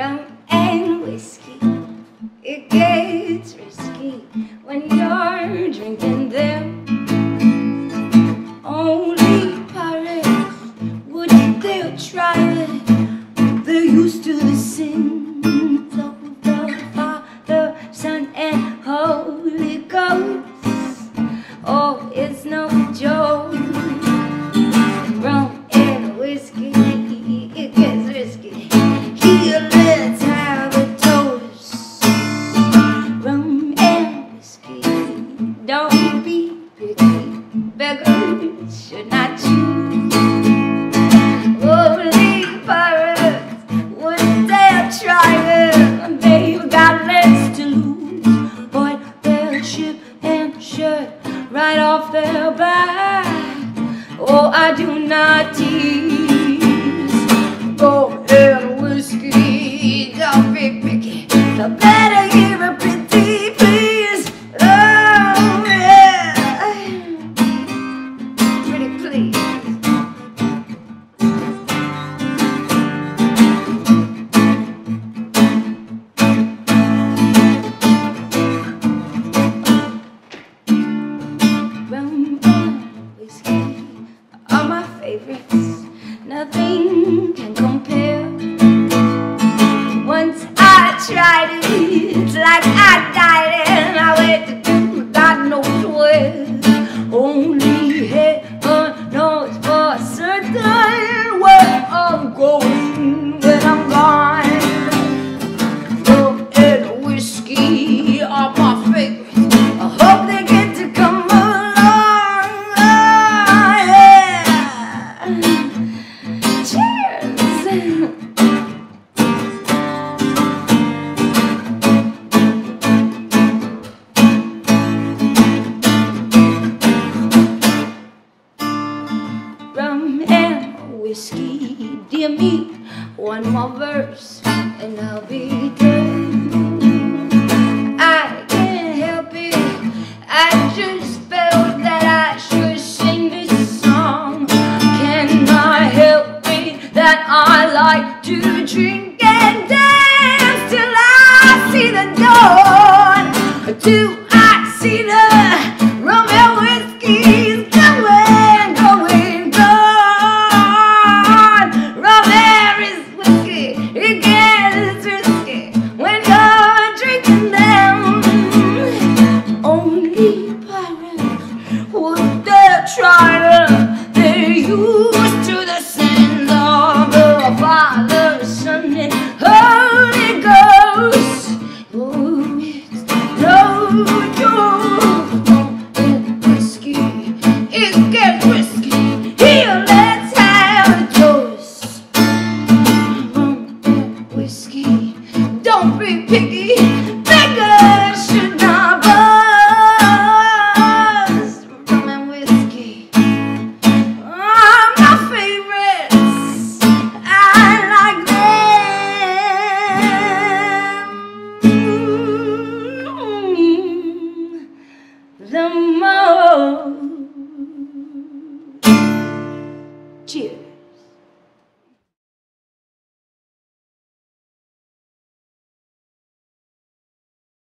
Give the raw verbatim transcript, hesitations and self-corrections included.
rum and whiskey. It gets risky when you're drinking them. Only pirates would dare try it. They're used to the sins of the Father, Son, and Holy Ghost. Oh, it's no joke. Rum and whiskey, it gets risky. Here, let's have a toast. Rum and whiskey, don't be picky. Beggars should not choose. Only pirates wouldn't dare try it. They've got less to lose. Point their ship and shirt right off their back. Oh, I do not tease. Rum and whiskey, don't be picky. The better give a pretty please. Oh yeah, pretty please. Rum and whiskey are my favorites. Nothing can compare. Once I tried it, it's like I died and I went to do God knows where. Only heaven knows for certain where I'm going when I'm gone. Rum and whiskey are my favorites. I hope they get to come along. Oh, yeah. Cheers. Rum and whiskey, dear me, one more verse and I'll be done. I can't help it, I just felt that I should sing this song. Cannot help it that I like to drink and dance till I see the dawn, till I see the rum and whiskey's going, going, gone. Rum and whiskey, it gets risky when you're drinking them. Only pirates would dare try to. They're used to the sins of the Father, Son, and Holy Ghost. Oh, it's no joke. Rum and whiskey, it gets risky. Here, let's have a toast. Rum and whiskey, don't be picky.